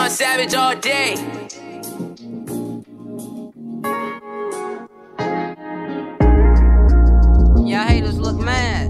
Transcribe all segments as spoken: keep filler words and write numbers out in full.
twenty-one Savage all day. Y'all haters look mad.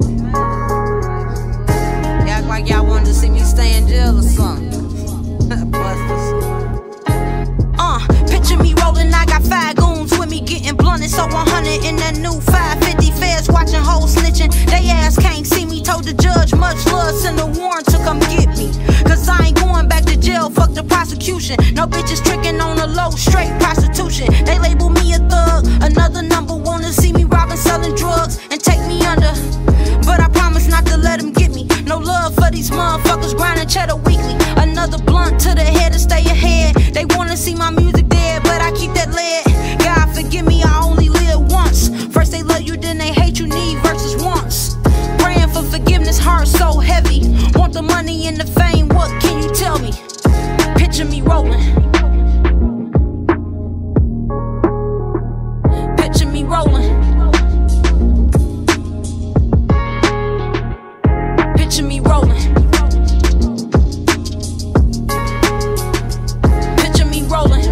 Y'all act like y'all wanted to see me stay in jail or something. Busters. Uh, picture me rolling, I got five goons with me getting blunted. So one hundred in that new five fifty feds watching hoes snitching. They ass can't see me, told the judge much love, send a warrant to come get me. Cause I ain't going back to jail, fuck the prosecution. No bitches tricking on the low, straight prostitution. They label me a thug, another number wanna see me robbing, selling drugs, and take me under. But I promise not to let them get me. No love for these motherfuckers grinding cheddar weekly. Another blunt to the head to stay ahead. They wanna see my music dead, but I keep that lead. God forgive me, I only live once. First they love you, then they hate you, need versus wants. Praying for forgiveness, heart so heavy. Want the money and the fame, what can you tell me? Picture me rolling. Picture me rolling. Picture me rolling. Picture me rolling.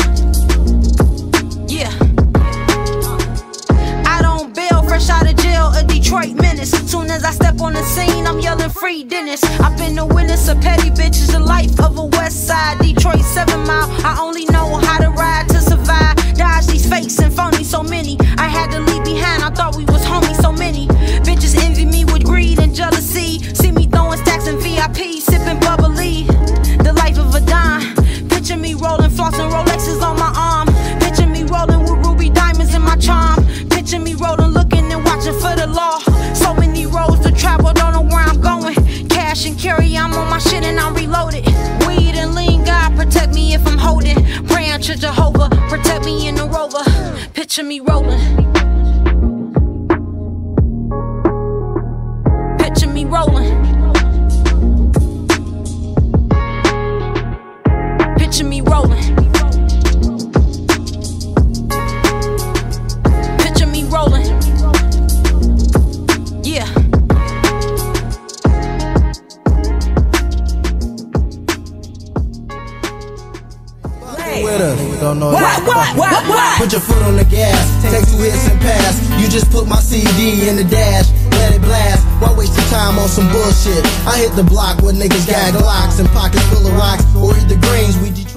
Yeah. I don't bail, fresh out of jail, a Detroit menace. Soon as I step on the scene, I'm yelling free Dennis. I've been a witness of petty bitches, the life of a West Side Detroit seven mile. I only know how to ride to survive. Dodge these fakes and phony, so many I had to leave behind. I thought we was homies, so many bitches envy me with greed and jealousy. See me throwing stacks in V I P, sipping bubbly. The life of a dime. Picture me rolling, flossing Rolexes on my arm. Picture me rolling with ruby diamonds in my charm. Picture me rolling, looking and watching for the law. So many roads to travel, don't know where I'm going. Cash and carry, I'm on my shit and I'm reloaded. Weed and lean, God protect me if I'm holding. Praying to Jehovah, protect me in the Rover. Picture me rolling. Picture me rolling. Picture me rolling. Picture me rolling. Yeah. With us, don't know what, what, what, what? Put your foot on the gas, take two hits and pass. You just put my C D in the dash, let it blast. Why waste your time on some bullshit? I hit the block where niggas got Glocks and pockets full of rocks, or eat the greens. We